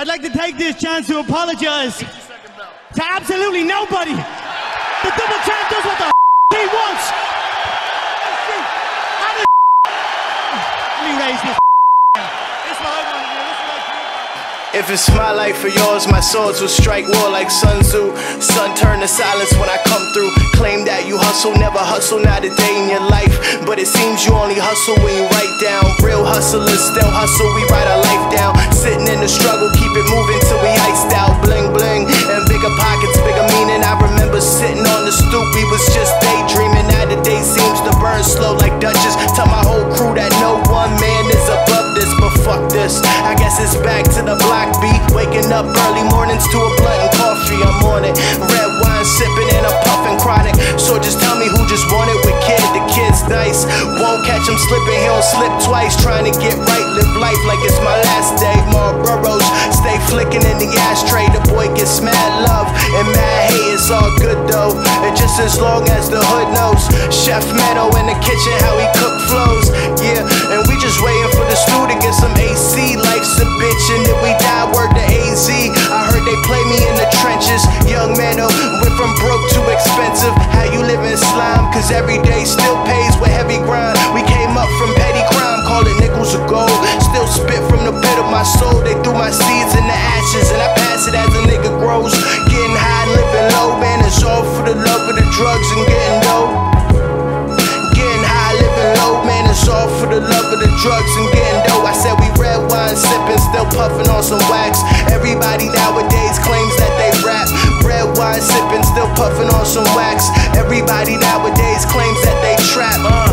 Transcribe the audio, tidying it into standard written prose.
I'd like to take this chance to apologize to absolutely nobody. The double champ does what the he wants. Let me raise this. If it's my life or yours, my swords will strike war like Sun Tzu. Sun turn to silence when I come through. Claim that you hustle, never hustle, not a day in your life. But it seems you only hustle when you write down. Real hustlers still hustle, we write our life down. Sitting in the struggle, keep it moving till we iced out. Bling bling, and bigger pockets, bigger meaning. I remember sitting on the stoop, we was just daydreaming. Now the day seems to burn slow like Duchess. Tell my whole crew that no one man is above this. But fuck this, I guess it's back to the block beat. Waking up early mornings to a blunt and coffee, I'm on it. Red wine sipping and I'm puffing chronic. So just tell me who just want it with kid. The kid's nice, won't catch him slipping, he'll slip twice. Trying to get right, live life like it's my last day. Marlboros stay flicking in the ashtray. The boy gets mad love and mad hate, it's all good though. And just as long as the hood knows, Chef Meadow in the kitchen, how he cook flows. Yeah, and we just waiting for the stew to get some AC. Life's a bitch and if we die, word to AZ. I heard they play me in the trenches. Young Meadow went from broke to expensive. How you live in slime, cause every day still pays with heavy grind. We came up from petty crime, call it nickels of gold. Still spit from the pit of my soul. They threw my seeds in the ashes and I pass it as a nigga grows. Getting high, living low, man, it's all for the love of the drugs and getting dope. Getting high, living low, man, it's all for the love of the drugs and getting dope. I said we red wine sipping, still puffing on some wax. Everybody nowadays claims that they rap. Red wine sipping, still puffing on some wax. Everybody nowadays claims that they trap.